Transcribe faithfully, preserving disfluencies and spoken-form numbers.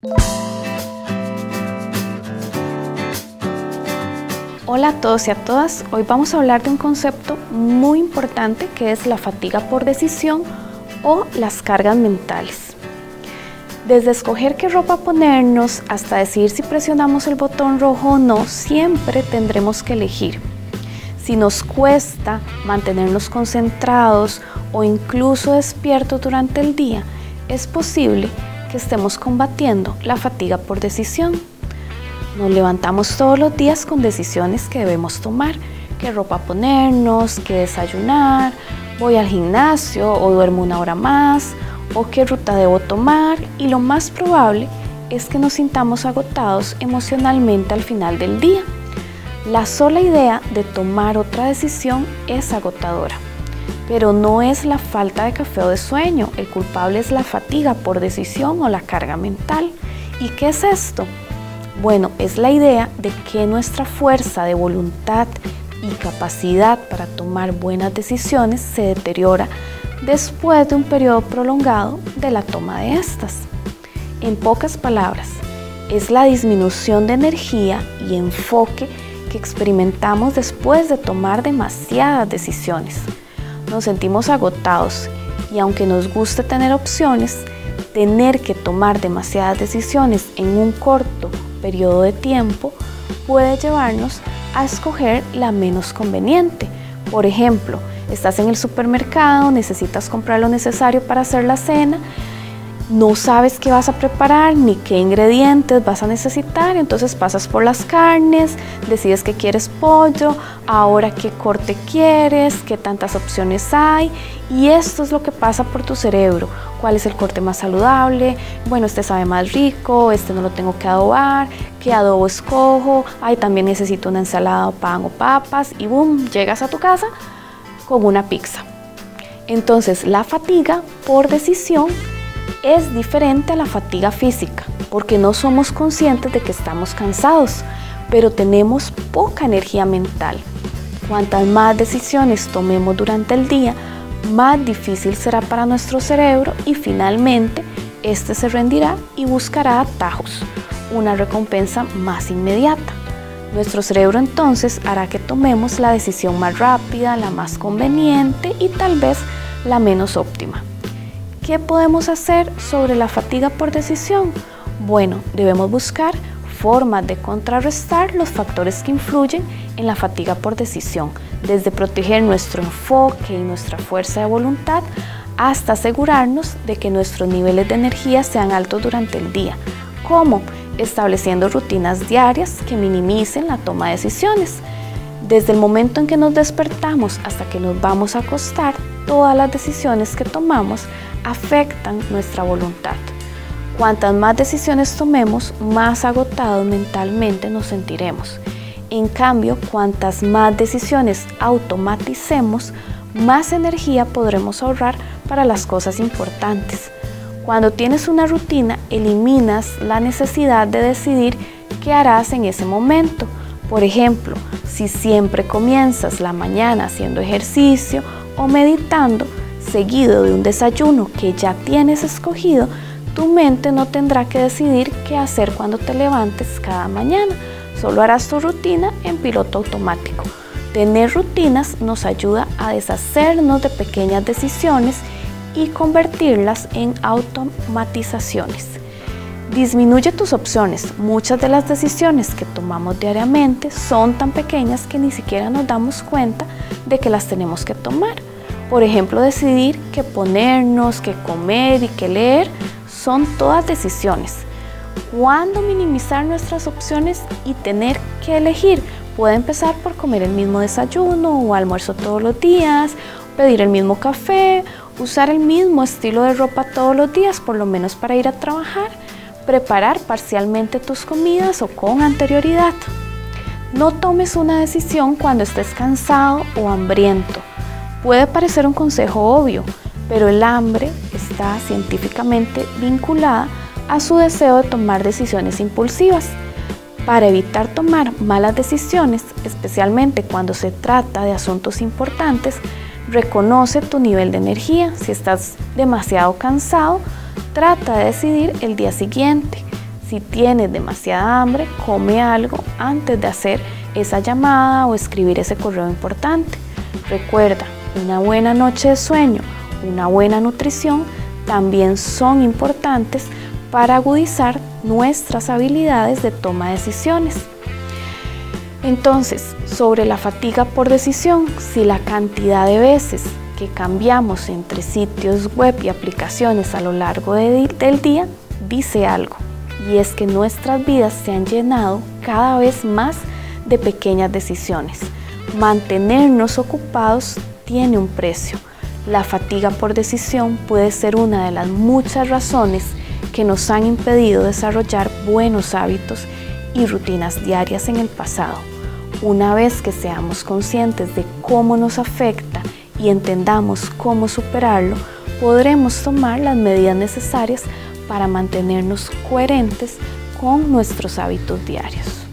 Hola a todos y a todas, hoy vamos a hablar de un concepto muy importante que es la fatiga por decisión o las cargas mentales. Desde escoger qué ropa ponernos hasta decidir si presionamos el botón rojo o no, siempre tendremos que elegir. Si nos cuesta mantenernos concentrados o incluso despiertos durante el día, es posible que estemos combatiendo la fatiga por decisión. Nos levantamos todos los días con decisiones que debemos tomar, qué ropa ponernos, qué desayunar, voy al gimnasio o duermo una hora más, o qué ruta debo tomar, y lo más probable es que nos sintamos agotados emocionalmente al final del día. La sola idea de tomar otra decisión es agotadora, pero no es la falta de café o de sueño, el culpable es la fatiga por decisión o la carga mental. ¿Y qué es esto? Bueno, es la idea de que nuestra fuerza de voluntad y capacidad para tomar buenas decisiones se deteriora después de un periodo prolongado de la toma de estas. En pocas palabras, es la disminución de energía y enfoque que experimentamos después de tomar demasiadas decisiones. Nos sentimos agotados y aunque nos guste tener opciones, tener que tomar demasiadas decisiones en un corto periodo de tiempo puede llevarnos a escoger la menos conveniente. Por ejemplo, estás en el supermercado, necesitas comprar lo necesario para hacer la cena, no sabes qué vas a preparar ni qué ingredientes vas a necesitar, entonces pasas por las carnes, decides que quieres pollo, ahora qué corte quieres, qué tantas opciones hay, y esto es lo que pasa por tu cerebro. ¿Cuál es el corte más saludable? Bueno, este sabe más rico, este no lo tengo que adobar, ¿qué adobo escojo? Ay, también necesito una ensalada o pan o papas, y boom, llegas a tu casa con una pizza. Entonces, la fatiga por decisión es diferente a la fatiga física, porque no somos conscientes de que estamos cansados, pero tenemos poca energía mental. Cuantas más decisiones tomemos durante el día, más difícil será para nuestro cerebro y finalmente este se rendirá y buscará atajos, una recompensa más inmediata. Nuestro cerebro entonces hará que tomemos la decisión más rápida, la más conveniente y tal vez la menos óptima. ¿Qué podemos hacer sobre la fatiga por decisión? Bueno, debemos buscar formas de contrarrestar los factores que influyen en la fatiga por decisión, desde proteger nuestro enfoque y nuestra fuerza de voluntad hasta asegurarnos de que nuestros niveles de energía sean altos durante el día. ¿Cómo? Estableciendo rutinas diarias que minimicen la toma de decisiones. Desde el momento en que nos despertamos hasta que nos vamos a acostar, todas las decisiones que tomamos afectan nuestra voluntad. Cuantas más decisiones tomemos, más agotados mentalmente nos sentiremos. En cambio, cuantas más decisiones automaticemos, más energía podremos ahorrar para las cosas importantes. Cuando tienes una rutina, eliminas la necesidad de decidir qué harás en ese momento. Por ejemplo, si siempre comienzas la mañana haciendo ejercicio o meditando, seguido de un desayuno que ya tienes escogido, tu mente no tendrá que decidir qué hacer cuando te levantes cada mañana. Solo harás tu rutina en piloto automático. Tener rutinas nos ayuda a deshacernos de pequeñas decisiones y convertirlas en automatizaciones. Disminuye tus opciones. Muchas de las decisiones que tomamos diariamente son tan pequeñas que ni siquiera nos damos cuenta de que las tenemos que tomar. Por ejemplo, decidir qué ponernos, qué comer y qué leer son todas decisiones. ¿Cuándo minimizar nuestras opciones y tener que elegir? Puede empezar por comer el mismo desayuno o almuerzo todos los días, pedir el mismo café, usar el mismo estilo de ropa todos los días, por lo menos para ir a trabajar, preparar parcialmente tus comidas o con anterioridad. No tomes una decisión cuando estés cansado o hambriento. Puede parecer un consejo obvio, pero el hambre está científicamente vinculada a su deseo de tomar decisiones impulsivas. Para evitar tomar malas decisiones, especialmente cuando se trata de asuntos importantes, reconoce tu nivel de energía. Si estás demasiado cansado, trata de decidir el día siguiente. Si tienes demasiada hambre, come algo antes de hacer esa llamada o escribir ese correo importante. Recuerda, una buena noche de sueño, una buena nutrición también son importantes para agudizar nuestras habilidades de toma de decisiones. Entonces, sobre la fatiga por decisión, si la cantidad de veces que cambiamos entre sitios web y aplicaciones a lo largo de, del día dice algo, y es que nuestras vidas se han llenado cada vez más de pequeñas decisiones. Mantenernos ocupados tiene un precio. La fatiga por decisión puede ser una de las muchas razones que nos han impedido desarrollar buenos hábitos y rutinas diarias en el pasado. Una vez que seamos conscientes de cómo nos afecta y entendamos cómo superarlo, podremos tomar las medidas necesarias para mantenernos coherentes con nuestros hábitos diarios.